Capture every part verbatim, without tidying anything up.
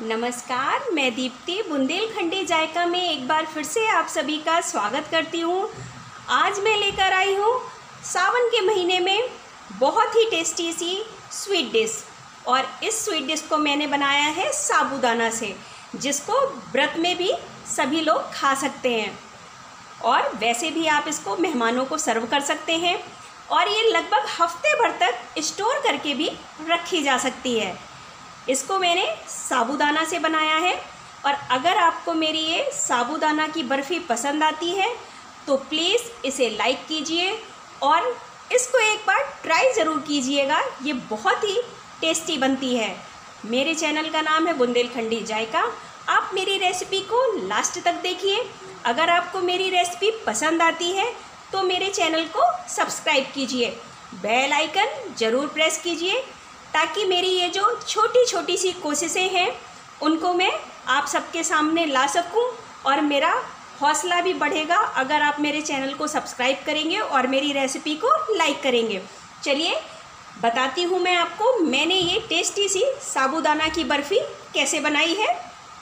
नमस्कार, मैं दीप्ति बुंदेलखंडी जायका में एक बार फिर से आप सभी का स्वागत करती हूँ। आज मैं लेकर आई हूँ सावन के महीने में बहुत ही टेस्टी सी स्वीट डिश, और इस स्वीट डिश को मैंने बनाया है साबूदाना से, जिसको व्रत में भी सभी लोग खा सकते हैं और वैसे भी आप इसको मेहमानों को सर्व कर सकते हैं, और ये लगभग हफ्ते भर तक स्टोर करके भी रखी जा सकती है। इसको मैंने साबूदाना से बनाया है, और अगर आपको मेरी ये साबूदाना की बर्फ़ी पसंद आती है तो प्लीज़ इसे लाइक कीजिए और इसको एक बार ट्राई ज़रूर कीजिएगा। ये बहुत ही टेस्टी बनती है। मेरे चैनल का नाम है बुंदेलखंडी जायका। आप मेरी रेसिपी को लास्ट तक देखिए। अगर आपको मेरी रेसिपी पसंद आती है तो मेरे चैनल को सब्सक्राइब कीजिए, बेल आइकन ज़रूर प्रेस कीजिए, ताकि मेरी ये जो छोटी छोटी सी कोशिशें हैं उनको मैं आप सबके सामने ला सकूं, और मेरा हौसला भी बढ़ेगा अगर आप मेरे चैनल को सब्सक्राइब करेंगे और मेरी रेसिपी को लाइक करेंगे। चलिए बताती हूँ मैं आपको मैंने ये टेस्टी सी साबूदाना की बर्फ़ी कैसे बनाई है।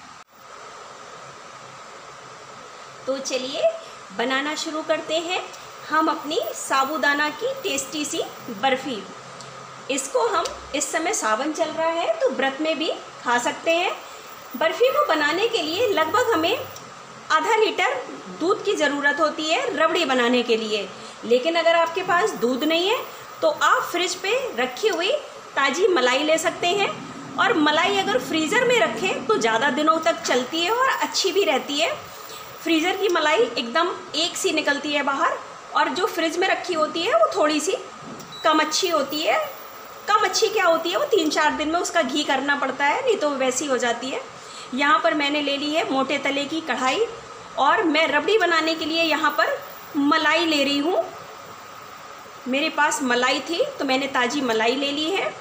तो चलिए बनाना शुरू करते हैं हम अपनी साबूदाना की टेस्टी सी बर्फ़ी। इसको हम इस समय सावन चल रहा है तो व्रत में भी खा सकते हैं। बर्फ़ी को बनाने के लिए लगभग हमें आधा लीटर दूध की ज़रूरत होती है रबड़ी बनाने के लिए। लेकिन अगर आपके पास दूध नहीं है तो आप फ्रिज पे रखी हुई ताज़ी मलाई ले सकते हैं, और मलाई अगर फ्रीज़र में रखें तो ज़्यादा दिनों तक चलती है और अच्छी भी रहती है। फ्रीज़र की मलाई एकदम एक सी निकलती है बाहर, और जो फ्रिज में रखी होती है वो थोड़ी सी कम अच्छी होती है। कम अच्छी क्या होती है, वो तीन चार दिन में उसका घी करना पड़ता है, नहीं तो वैसी हो जाती है। यहाँ पर मैंने ले ली है मोटे तले की कढ़ाई, और मैं रबड़ी बनाने के लिए यहाँ पर मलाई ले रही हूँ। मेरे पास मलाई थी तो मैंने ताज़ी मलाई ले ली है।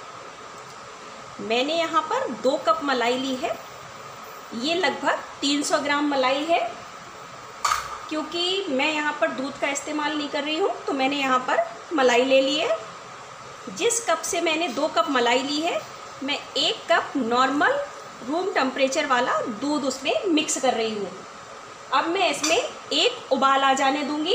मैंने यहाँ पर दो कप मलाई ली है। ये लगभग तीन सौ ग्राम मलाई है। क्योंकि मैं यहाँ पर दूध का इस्तेमाल नहीं कर रही हूँ तो मैंने यहाँ पर मलाई ले ली है। जिस कप से मैंने दो कप मलाई ली है, मैं एक कप नॉर्मल रूम टेम्परेचर वाला दूध उसमें मिक्स कर रही हूँ। अब मैं इसमें एक उबाल आ जाने दूँगी।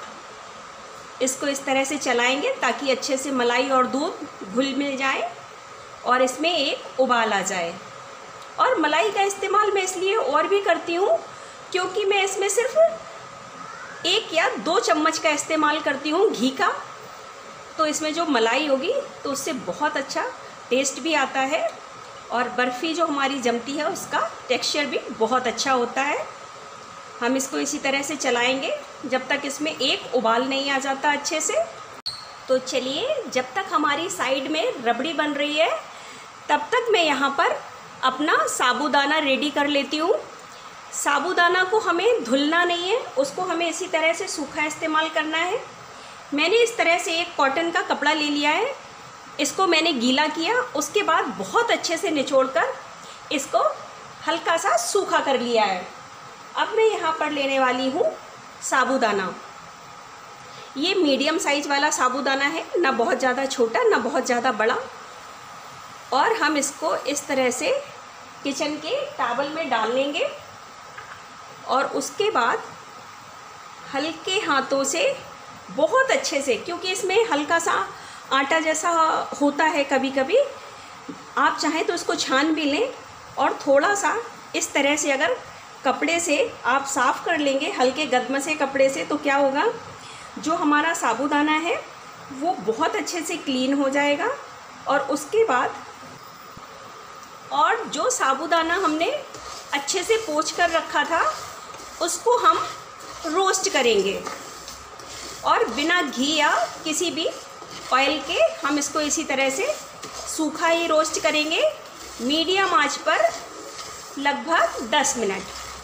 इसको इस तरह से चलाएंगे ताकि अच्छे से मलाई और दूध घुल मिल जाए और इसमें एक उबाल आ जाए। और मलाई का इस्तेमाल मैं इसलिए और भी करती हूँ क्योंकि मैं इसमें सिर्फ एक या दो चम्मच का इस्तेमाल करती हूँ घी का, तो इसमें जो मलाई होगी तो उससे बहुत अच्छा टेस्ट भी आता है, और बर्फ़ी जो हमारी जमती है उसका टेक्सचर भी बहुत अच्छा होता है। हम इसको इसी तरह से चलाएंगे जब तक इसमें एक उबाल नहीं आ जाता अच्छे से। तो चलिए, जब तक हमारी साइड में रबड़ी बन रही है तब तक मैं यहाँ पर अपना साबूदाना रेडी कर लेती हूँ। साबूदाना को हमें धुलना नहीं है, उसको हमें इसी तरह से सूखा इस्तेमाल करना है। मैंने इस तरह से एक कॉटन का कपड़ा ले लिया है, इसको मैंने गीला किया, उसके बाद बहुत अच्छे से निचोड़कर इसको हल्का सा सूखा कर लिया है। अब मैं यहाँ पर लेने वाली हूँ साबूदाना। ये मीडियम साइज़ वाला साबूदाना है, ना बहुत ज़्यादा छोटा ना बहुत ज़्यादा बड़ा। और हम इसको इस तरह से किचन के टॉवल में डाल लेंगे, और उसके बाद हल्के हाथों से बहुत अच्छे से, क्योंकि इसमें हल्का सा आटा जैसा होता है कभी कभी, आप चाहें तो इसको छान भी लें, और थोड़ा सा इस तरह से अगर कपड़े से आप साफ़ कर लेंगे, हल्के गदमसे कपड़े से, तो क्या होगा, जो हमारा साबूदाना है वो बहुत अच्छे से क्लीन हो जाएगा। और उसके बाद और जो साबूदाना हमने अच्छे से पोंछ कर रखा था उसको हम रोस्ट करेंगे, और बिना घी या किसी भी ऑयल के हम इसको इसी तरह से सूखा ही रोस्ट करेंगे, मीडियम आंच पर लगभग दस मिनट।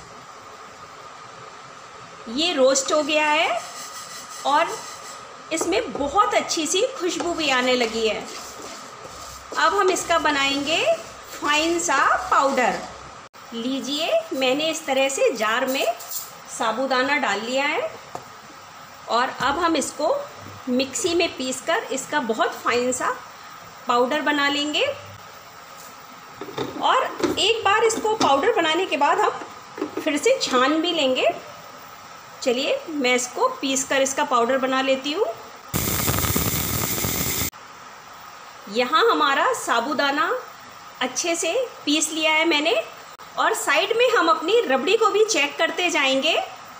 ये रोस्ट हो गया है और इसमें बहुत अच्छी सी खुशबू भी आने लगी है। अब हम इसका बनाएंगे फाइन सा पाउडर। लीजिए, मैंने इस तरह से जार में साबूदाना डाल लिया है, और अब हम इसको मिक्सी में पीसकर इसका बहुत फाइन सा पाउडर बना लेंगे। और एक बार इसको पाउडर बनाने के बाद हम फिर से छान भी लेंगे। चलिए मैं इसको पीस कर इसका पाउडर बना लेती हूँ। यहाँ हमारा साबूदाना अच्छे से पीस लिया है मैंने, और साइड में हम अपनी रबड़ी को भी चेक करते जाएंगे।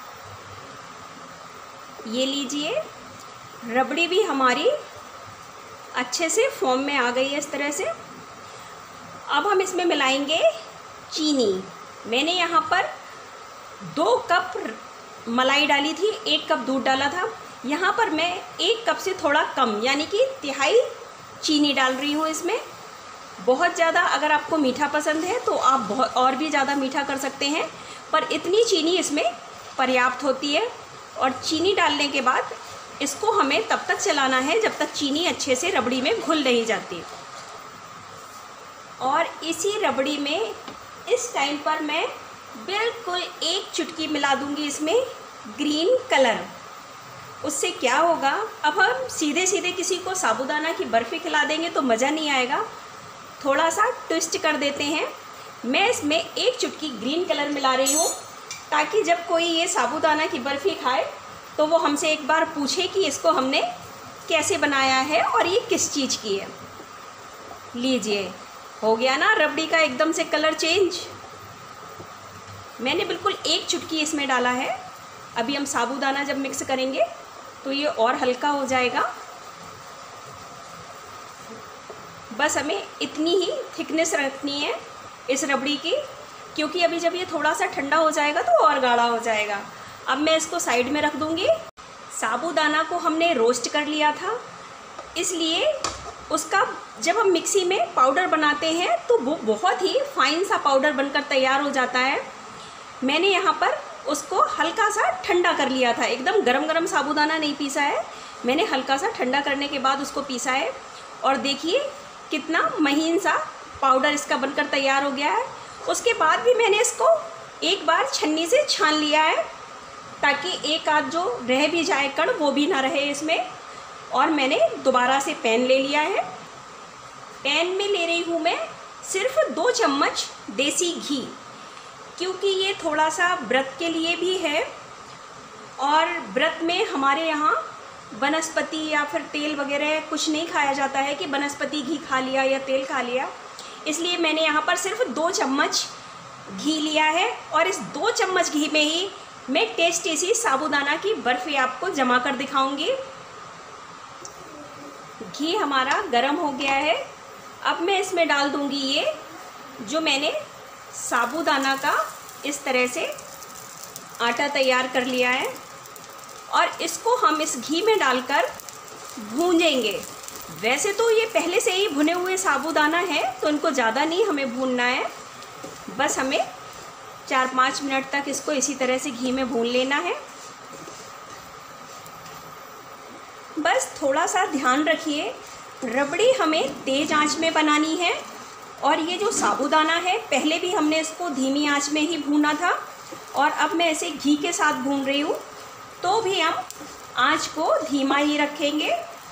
ये लीजिए, रबड़ी भी हमारी अच्छे से फॉर्म में आ गई है इस तरह से। अब हम इसमें मिलाएंगे चीनी। मैंने यहाँ पर दो कप मलाई डाली थी, एक कप दूध डाला था। यहाँ पर मैं एक कप से थोड़ा कम यानी कि तिहाई चीनी डाल रही हूँ इसमें। बहुत ज़्यादा अगर आपको मीठा पसंद है तो आप बहुत और भी ज़्यादा मीठा कर सकते हैं, पर इतनी चीनी इसमें पर्याप्त होती है। और चीनी डालने के बाद इसको हमें तब तक चलाना है जब तक चीनी अच्छे से रबड़ी में घुल नहीं जाती। और इसी रबड़ी में इस टाइम पर मैं बिल्कुल एक चुटकी मिला दूंगी इसमें ग्रीन कलर। उससे क्या होगा, अब हम सीधे सीधे किसी को साबूदाना की बर्फ़ी खिला देंगे तो मज़ा नहीं आएगा। थोड़ा सा ट्विस्ट कर देते हैं। मैं इसमें एक चुटकी ग्रीन कलर मिला रही हूँ, ताकि जब कोई ये साबूदाना की बर्फ़ी खाए तो वो हमसे एक बार पूछे कि इसको हमने कैसे बनाया है और ये किस चीज़ की है। लीजिए, हो गया ना रबड़ी का एकदम से कलर चेंज। मैंने बिल्कुल एक चुटकी इसमें डाला है। अभी हम साबूदाना जब मिक्स करेंगे तो ये और हल्का हो जाएगा। बस हमें इतनी ही थिकनेस रखनी है इस रबड़ी की, क्योंकि अभी जब ये थोड़ा सा ठंडा हो जाएगा तो और गाढ़ा हो जाएगा। अब मैं इसको साइड में रख दूँगी। साबूदाना को हमने रोस्ट कर लिया था, इसलिए उसका जब हम मिक्सी में पाउडर बनाते हैं तो वो बहुत ही फाइन सा पाउडर बनकर तैयार हो जाता है। मैंने यहाँ पर उसको हल्का सा ठंडा कर लिया था, एकदम गरम गरम साबूदाना नहीं पीसा है, मैंने हल्का सा ठंडा करने के बाद उसको पीसा है। और देखिए कितना महीन सा पाउडर इसका बनकर तैयार हो गया है। उसके बाद भी मैंने इसको एक बार छन्नी से छान लिया है, ताकि एक आध जो रह भी जाए कण वो भी ना रहे इसमें। और मैंने दोबारा से पैन ले लिया है। पैन में ले रही हूँ मैं सिर्फ दो चम्मच देसी घी, क्योंकि ये थोड़ा सा व्रत के लिए भी है, और व्रत में हमारे यहाँ वनस्पति या फिर तेल वगैरह कुछ नहीं खाया जाता है कि वनस्पति घी खा लिया या तेल खा लिया। इसलिए मैंने यहाँ पर सिर्फ दो चम्मच घी लिया है, और इस दो चम्मच घी में ही मैं टेस्टी सी साबूदाना की बर्फ़ी आपको जमा कर दिखाऊंगी। घी हमारा गरम हो गया है। अब मैं इसमें डाल दूंगी ये जो मैंने साबूदाना का इस तरह से आटा तैयार कर लिया है, और इसको हम इस घी में डालकर भूंजेंगे। वैसे तो ये पहले से ही भुने हुए साबूदाना है, तो इनको ज़्यादा नहीं हमें भूनना है, बस हमें चार पाँच मिनट तक इसको इसी तरह से घी में भून लेना है। बस थोड़ा सा ध्यान रखिए, रबड़ी हमें तेज़ आंच में बनानी है, और ये जो साबूदाना है पहले भी हमने इसको धीमी आंच में ही भूना था, और अब मैं इसे घी के साथ भून रही हूँ, तो भी हम आंच को धीमा ही रखेंगे।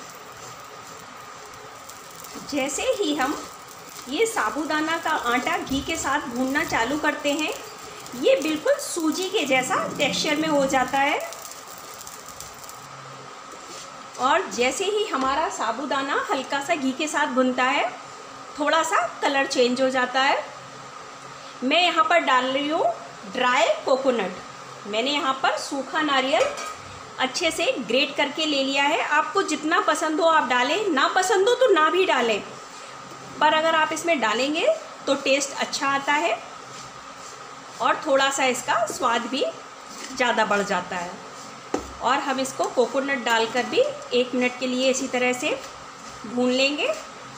जैसे ही हम ये साबूदाना का आटा घी के साथ भूनना चालू करते हैं, ये बिल्कुल सूजी के जैसा टेक्सचर में हो जाता है। और जैसे ही हमारा साबूदाना हल्का सा घी के साथ भुनता है, थोड़ा सा कलर चेंज हो जाता है। मैं यहाँ पर डाल रही हूँ ड्राई कोकोनट। मैंने यहाँ पर सूखा नारियल अच्छे से ग्रेट करके ले लिया है। आपको जितना पसंद हो आप डालें, ना पसंद हो तो ना भी डालें, पर अगर आप इसमें डालेंगे तो टेस्ट अच्छा आता है, और थोड़ा सा इसका स्वाद भी ज़्यादा बढ़ जाता है। और हम इसको कोकोनट डालकर भी एक मिनट के लिए इसी तरह से भून लेंगे।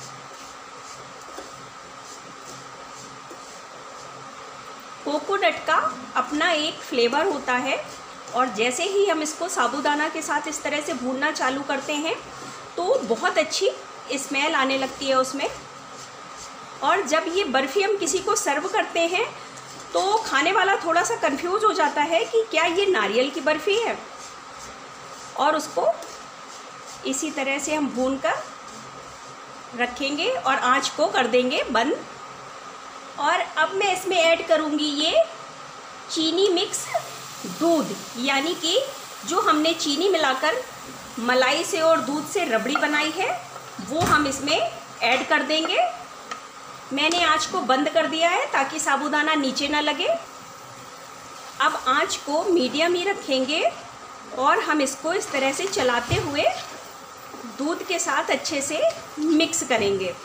कोकोनट का अपना एक फ्लेवर होता है, और जैसे ही हम इसको साबूदाना के साथ इस तरह से भूनना चालू करते हैं तो बहुत अच्छी स्मेल आने लगती है उसमें। और जब ये बर्फ़ी हम किसी को सर्व करते हैं तो खाने वाला थोड़ा सा कंफ्यूज हो जाता है कि क्या ये नारियल की बर्फ़ी है, और उसको इसी तरह से हम भून कर रखेंगे और आँच को कर देंगे बंद। और अब मैं इसमें ऐड करूँगी ये चीनी मिक्स दूध, यानी कि जो हमने चीनी मिलाकर मलाई से और दूध से रबड़ी बनाई है वो हम इसमें ऐड कर देंगे। मैंने आंच को बंद कर दिया है ताकि साबूदाना नीचे ना लगे। अब आंच को मीडियम ही रखेंगे और हम इसको इस तरह से चलाते हुए दूध के साथ अच्छे से मिक्स करेंगे।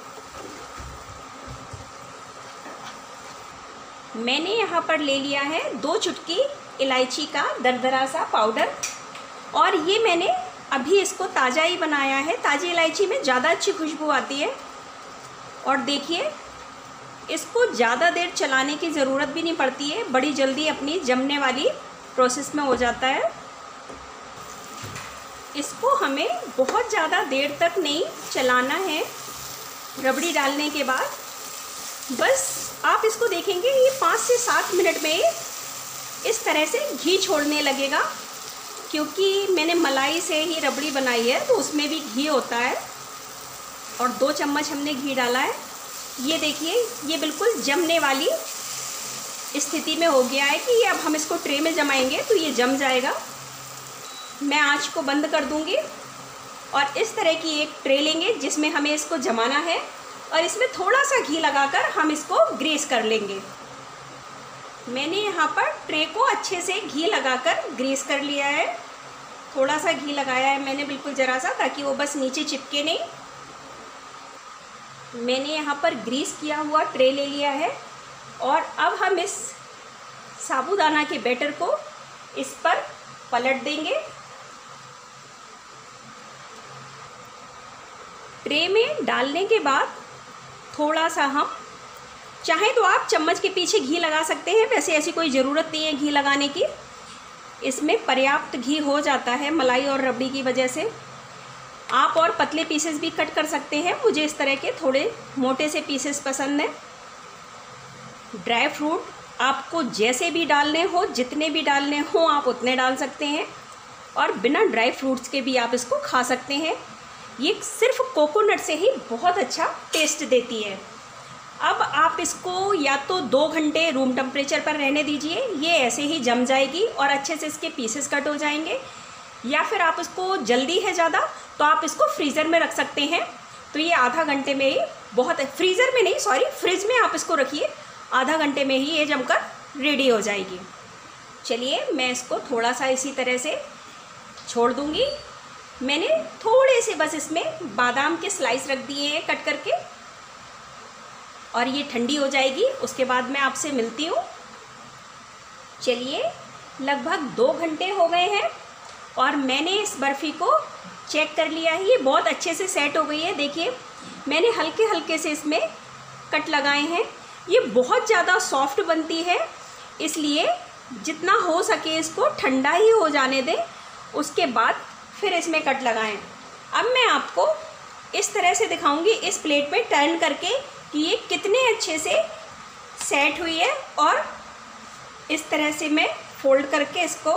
मैंने यहाँ पर ले लिया है दो चुटकी इलायची का दरदरा सा पाउडर, और ये मैंने अभी इसको ताज़ा ही बनाया है। ताज़ी इलायची में ज़्यादा अच्छी खुशबू आती है। और देखिए, इसको ज़्यादा देर चलाने की ज़रूरत भी नहीं पड़ती है, बड़ी जल्दी अपनी जमने वाली प्रोसेस में हो जाता है। इसको हमें बहुत ज़्यादा देर तक नहीं चलाना है। रबड़ी डालने के बाद बस आप इसको देखेंगे ये पाँच से सात मिनट में इस तरह से घी छोड़ने लगेगा, क्योंकि मैंने मलाई से ही रबड़ी बनाई है तो उसमें भी घी होता है। और दो चम्मच हमने घी डाला है। ये देखिए, ये बिल्कुल जमने वाली स्थिति में हो गया है कि अब हम इसको ट्रे में जमाएंगे तो ये जम जाएगा। मैं आंच को बंद कर दूंगी और इस तरह की एक ट्रे लेंगे जिसमें हमें इसको जमाना है, और इसमें थोड़ा सा घी लगाकर हम इसको ग्रीस कर लेंगे। मैंने यहाँ पर ट्रे को अच्छे से घी लगाकर ग्रीस कर लिया है। थोड़ा सा घी लगाया है मैंने, बिल्कुल ज़रा सा, ताकि वो बस नीचे चिपके नहीं। मैंने यहाँ पर ग्रीस किया हुआ ट्रे ले लिया है और अब हम इस साबूदाना के बैटर को इस पर पलट देंगे। ट्रे में डालने के बाद थोड़ा सा हम चाहें तो आप चम्मच के पीछे घी लगा सकते हैं, वैसे ऐसी कोई ज़रूरत नहीं है घी लगाने की। इसमें पर्याप्त घी हो जाता है मलाई और रबड़ी की वजह से। आप और पतले पीसेस भी कट कर सकते हैं, मुझे इस तरह के थोड़े मोटे से पीसेस पसंद हैं। ड्राई फ्रूट आपको जैसे भी डालने हो, जितने भी डालने हो आप उतने डाल सकते हैं, और बिना ड्राई फ्रूट्स के भी आप इसको खा सकते हैं। ये सिर्फ कोकोनट से ही बहुत अच्छा टेस्ट देती है। अब आप इसको या तो दो घंटे रूम टेम्परेचर पर रहने दीजिए, ये ऐसे ही जम जाएगी और अच्छे से इसके पीसेस कट हो जाएंगे। या फिर आप इसको जल्दी है ज़्यादा तो आप इसको फ्रीज़र में रख सकते हैं, तो ये आधा घंटे में ही बहुत, फ्रीज़र में नहीं सॉरी फ्रिज में आप इसको रखिए, आधा घंटे में ही ये जमकर रेडी हो जाएगी। चलिए मैं इसको थोड़ा सा इसी तरह से छोड़ दूँगी। मैंने थोड़े से बस इसमें बादाम के स्लाइस रख दिए हैं कट करके, और ये ठंडी हो जाएगी, उसके बाद मैं आपसे मिलती हूँ। चलिए लगभग दो घंटे हो गए हैं और मैंने इस बर्फ़ी को चेक कर लिया है, ये बहुत अच्छे से सेट हो गई है। देखिए मैंने हल्के हल्के से इसमें कट लगाए हैं। ये बहुत ज़्यादा सॉफ्ट बनती है, इसलिए जितना हो सके इसको ठंडा ही हो जाने दें, उसके बाद फिर इसमें कट लगाएं। अब मैं आपको इस तरह से दिखाऊंगी इस प्लेट पे टर्न करके कि ये कितने अच्छे से सेट हुई है, और इस तरह से मैं फोल्ड करके इसको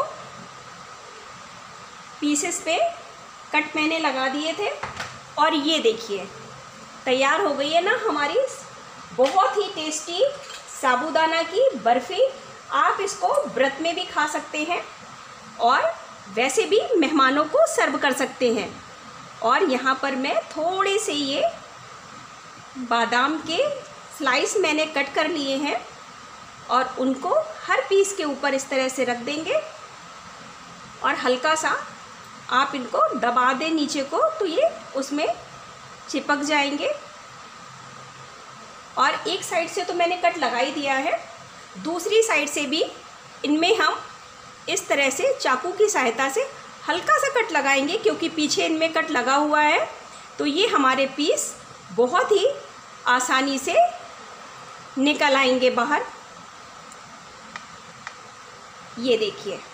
पीसेस पे कट मैंने लगा दिए थे, और ये देखिए तैयार हो गई है ना हमारी बहुत ही टेस्टी साबूदाना की बर्फ़ी। आप इसको व्रत में भी खा सकते हैं और वैसे भी मेहमानों को सर्व कर सकते हैं। और यहाँ पर मैं थोड़े से ये बादाम के स्लाइस मैंने कट कर लिए हैं और उनको हर पीस के ऊपर इस तरह से रख देंगे, और हल्का सा आप इनको दबा दें नीचे को तो ये उसमें चिपक जाएंगे। और एक साइड से तो मैंने कट लगा ही दिया है, दूसरी साइड से भी इनमें हम इस तरह से चाकू की सहायता से हल्का सा कट लगाएंगे, क्योंकि पीछे इनमें कट लगा हुआ है, तो ये हमारे पीस बहुत ही आसानी से निकल आएंगे बाहर। ये देखिए।